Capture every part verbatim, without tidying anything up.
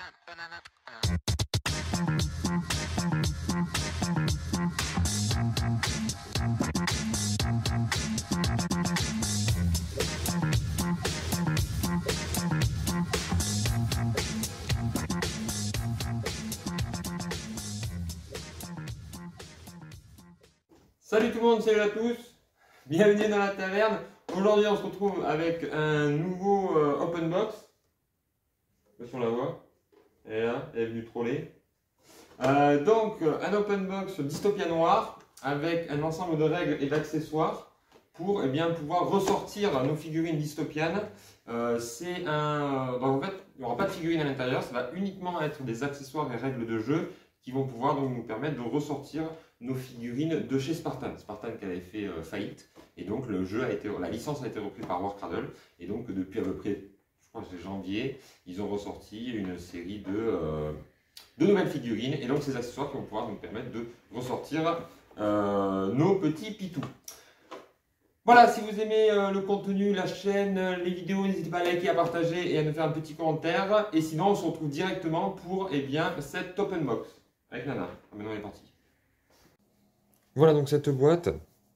Salut tout le monde, salut à tous, bienvenue dans la taverne. Aujourd'hui on se retrouve avec un nouveau euh, open box. Je sais pas si on la voit, elle est là, elle est venue troller. Euh, donc un open box Dystopia Noir avec un ensemble de règles et d'accessoires pour eh bien, pouvoir ressortir nos figurines dystopianes. Euh, c'est un... Donc, en fait, il n'y aura pas de figurines à l'intérieur, ça va uniquement être des accessoires et règles de jeu qui vont pouvoir donc nous permettre de ressortir nos figurines de chez Spartan. Spartan qui avait fait euh, faillite, et donc le jeu a été, la licence a été reprise par Warcradle, et donc depuis à peu près, je crois que c'est janvier, ils ont ressorti une série de, euh, de nouvelles figurines, et donc ces accessoires qui vont pouvoir nous permettre de ressortir euh, nos petits pitous. Voilà, si vous aimez euh, le contenu, la chaîne, les vidéos, n'hésitez pas à liker, à partager et à nous faire un petit commentaire. Et sinon, on se retrouve directement pour eh bien, cette open box avec Nana. Maintenant, on est parti. Voilà donc cette boîte.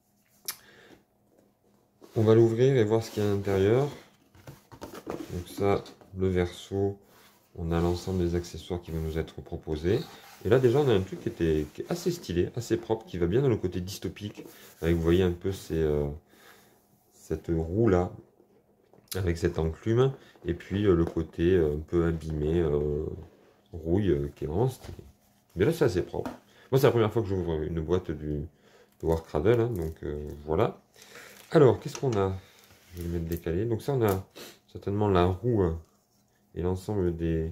On va l'ouvrir et voir ce qu'il y a à l'intérieur. Donc ça, le verso, on a l'ensemble des accessoires qui vont nous être proposés. Et là déjà, on a un truc qui, était, qui est assez stylé, assez propre, qui va bien dans le côté dystopique. Avec, vous voyez un peu ces... Euh, cette roue là avec cette enclume et puis euh, le côté euh, un peu abîmé euh, rouille euh, qui est vraiment stylé. Mais là c'est assez propre. Moi c'est la première fois que j'ouvre une boîte du de Warcradle, hein, donc euh, voilà. Alors qu'est-ce qu'on a? Je vais le mettre décalé. Donc ça on a certainement la roue euh, et l'ensemble des,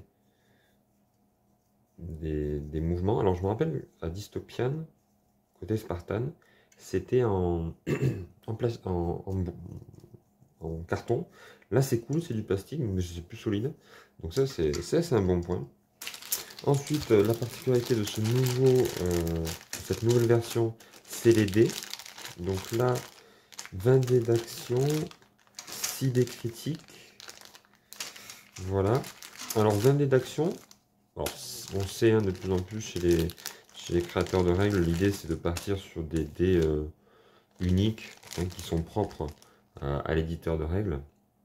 des des mouvements. Alors je me rappelle à Dystopian côté Spartan, c'était en en place en, en en carton. Là c'est cool, c'est du plastique, mais c'est plus solide. Donc ça c'est un bon point. Ensuite, la particularité de ce nouveau, euh, cette nouvelle version, c'est les dés. Donc là, vingt dés d'action, six dés critiques. Voilà. Alors vingt dés d'action, on sait hein, de plus en plus chez les, chez les créateurs de règles, l'idée c'est de partir sur des dés euh, uniques, hein, qui sont propres à l'éditeur de règles.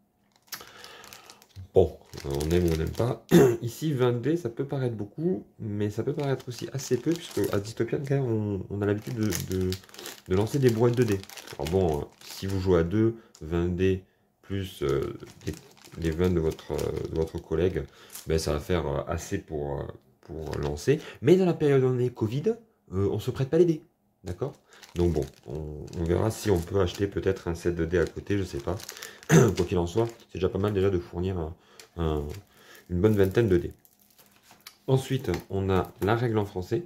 Bon, on aime ou on n'aime pas. Ici, vingt dés, ça peut paraître beaucoup, mais ça peut paraître aussi assez peu, puisque à Dystopian, quand même, on, on a l'habitude de, de, de lancer des boîtes de dés. Alors bon, si vous jouez à deux, vingt dés plus euh, les, les vingt de votre, de votre collègue, ben, ça va faire assez pour, pour lancer. Mais dans la période où on est Covid, euh, on se prête pas les dés. D'accord? Donc bon, on, on verra si on peut acheter peut-être un set de dés à côté, je sais pas. Quoi qu'il en soit, c'est déjà pas mal déjà de fournir un, un, une bonne vingtaine de dés. Ensuite, on a la règle en français.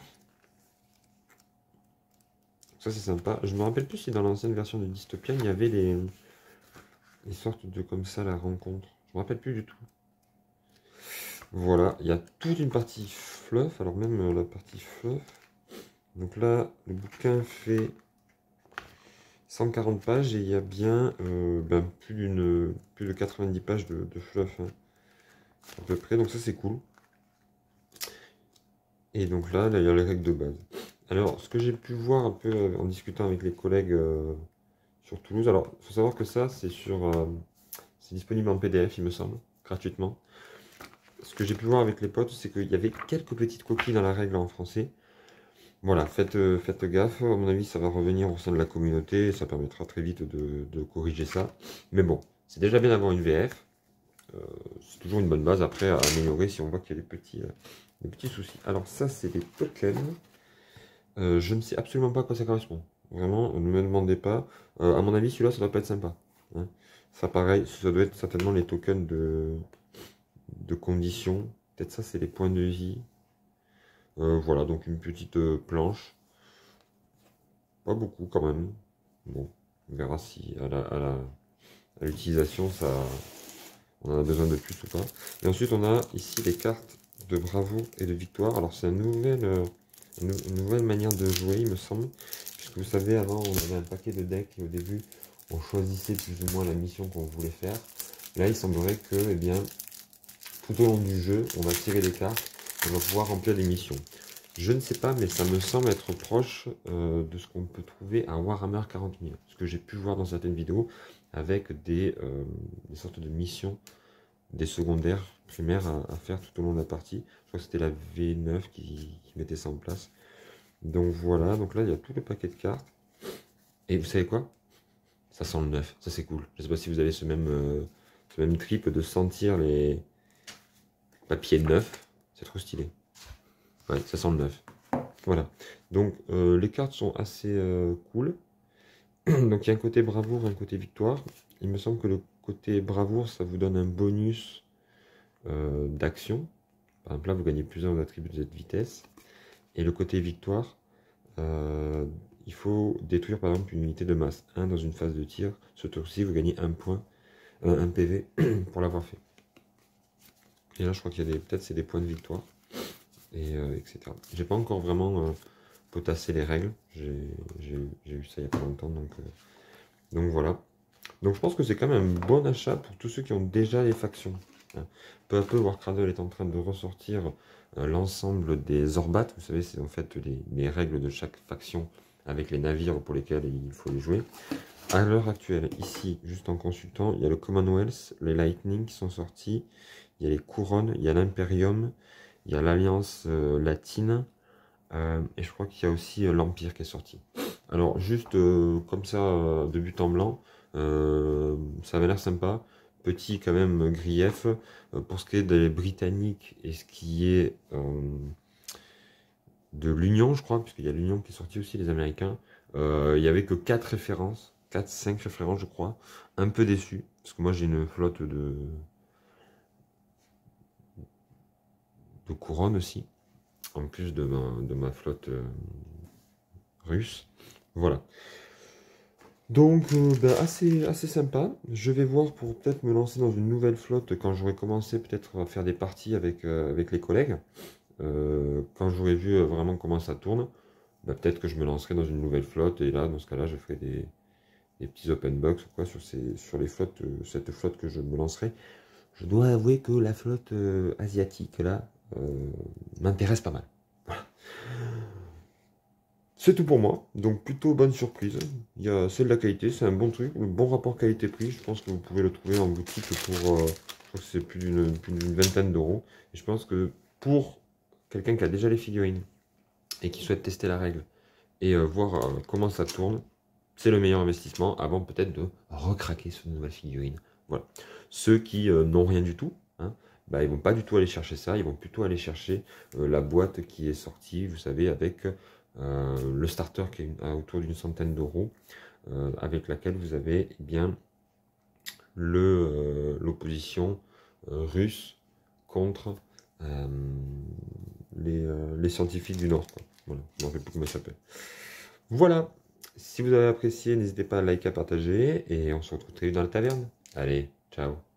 Ça c'est sympa. Je me rappelle plus si dans l'ancienne version de Dystopian, il y avait les, les sortes de comme ça, la rencontre. Je me rappelle plus du tout. Voilà, il y a toute une partie fluff, alors même la partie fluff. Donc là, le bouquin fait cent quarante pages et il y a bien euh, ben, plus d'une plus de quatre-vingt-dix pages de, de fluff hein, à peu près. Donc ça c'est cool. Et donc là, là, il y a les règles de base. Alors, ce que j'ai pu voir un peu en discutant avec les collègues euh, sur Toulouse. Alors, il faut savoir que ça, c'est sur, euh, c'est disponible en P D F, il me semble, gratuitement. Ce que j'ai pu voir avec les potes, c'est qu'il y avait quelques petites coquilles dans la règle en français. Voilà, faites, euh, faites gaffe, à mon avis ça va revenir au sein de la communauté, ça permettra très vite de, de corriger ça. Mais bon, c'est déjà bien d'avoir une V F, euh, c'est toujours une bonne base après à améliorer si on voit qu'il y a des petits, euh, des petits soucis. Alors ça c'est des tokens, euh, je ne sais absolument pas à quoi ça correspond, vraiment, ne me demandez pas, euh, à mon avis celui-là ça doit pas être sympa. Hein. Ça pareil, ça doit être certainement les tokens de, de conditions, peut-être ça c'est les points de vie. Euh, voilà, donc une petite euh, planche. Pas beaucoup quand même. Bon, on verra si à l'utilisation, ça, on en a besoin de plus ou pas. Et ensuite, on a ici les cartes de bravo et de victoire. Alors, c'est une nouvelle, euh, une, une nouvelle manière de jouer, il me semble. Puisque vous savez, avant, on avait un paquet de decks et au début, on choisissait plus ou moins la mission qu'on voulait faire. Là, il semblerait que, eh bien, tout au long du jeu, on va tirer des cartes, on va pouvoir remplir des missions. Je ne sais pas, mais ça me semble être proche euh, de ce qu'on peut trouver à Warhammer quarante mille. Ce que j'ai pu voir dans certaines vidéos avec des, euh, des sortes de missions, des secondaires primaires à, à faire tout au long de la partie. Je crois que c'était la V neuf qui, qui mettait ça en place. Donc voilà, donc là il y a tout le paquet de cartes. Et vous savez quoi? Ça sent le neuf, ça c'est cool. Je ne sais pas si vous avez ce même, euh, ce même trip de sentir les papiers neufs. C'est trop stylé. Ouais, ça sent le neuf. Voilà. Donc, euh, les cartes sont assez euh, cool. Donc, il y a un côté bravoure et un côté victoire. Il me semble que le côté bravoure, ça vous donne un bonus euh, d'action. Par exemple, là, vous gagnez plusieurs attributs de cette vitesse. Et le côté victoire, euh, il faut détruire, par exemple, une unité de masse. un dans une phase de tir. Ce tour-ci, vous gagnez un point, euh, un P V pour l'avoir fait. Et là, je crois qu'il y a des... Peut-être c'est des points de victoire. Et euh, et cetera. J'ai pas encore vraiment euh, potassé les règles. J'ai eu ça il y a pas longtemps, donc, euh, donc voilà. Donc je pense que c'est quand même un bon achat pour tous ceux qui ont déjà les factions. Hein. Peu à peu, Warcradle est en train de ressortir euh, l'ensemble des Zorbat. Vous savez, c'est en fait les, les règles de chaque faction avec les navires pour lesquels il faut les jouer. À l'heure actuelle, ici, juste en consultant, il y a le Commonwealth, les Lightning qui sont sortis, il y a les couronnes, il y a l'Imperium, il y a l'Alliance euh, latine, euh, et je crois qu'il y a aussi euh, l'Empire qui est sorti. Alors, juste euh, comme ça, euh, de but en blanc, euh, ça avait l'air sympa. Petit quand même grief, euh, pour ce qui est des Britanniques et ce qui est euh, de l'Union, je crois, puisqu'il y a l'Union qui est sorti aussi, les Américains. Euh, il n'y avait que quatre références, quatre cinq références, je crois. Un peu déçu, parce que moi j'ai une flotte de... de couronne aussi, en plus de ma, de ma flotte euh, russe. Voilà. Donc, euh, ben, assez, assez sympa. Je vais voir pour peut-être me lancer dans une nouvelle flotte quand j'aurai commencé peut-être à faire des parties avec, euh, avec les collègues. Euh, quand j'aurai vu euh, vraiment comment ça tourne, ben, peut-être que je me lancerai dans une nouvelle flotte. Et là, dans ce cas-là, je ferai des, des petits open box ou quoi sur, ces, sur les flottes, euh, cette flotte que je me lancerai. Je dois avouer que la flotte euh, asiatique, là, euh, m'intéresse pas mal. Voilà. C'est tout pour moi, donc plutôt bonne surprise. Il y a, c'est de la qualité, c'est un bon truc, un bon rapport qualité-prix. Je pense que vous pouvez le trouver en boutique pour, euh, je crois que c'est plus d'une d'une vingtaine d'euros. Et je pense que pour quelqu'un qui a déjà les figurines et qui souhaite tester la règle et euh, voir euh, comment ça tourne, c'est le meilleur investissement avant peut-être de recraquer sur une nouvelle figurine. Voilà. Ceux qui euh, n'ont rien du tout, hein, bah, ils vont pas du tout aller chercher ça, ils vont plutôt aller chercher euh, la boîte qui est sortie, vous savez, avec euh, le starter qui est à autour d'une centaine d'euros, euh, avec laquelle vous avez eh bien le euh, l'opposition euh, russe contre euh, les, euh, les scientifiques du Nord. Quoi. Voilà, je ne me rappelle plus comment ça s'appelle. Voilà. Si vous avez apprécié, n'hésitez pas à liker, à partager, et on se retrouve très vite dans la taverne. Allez, ciao.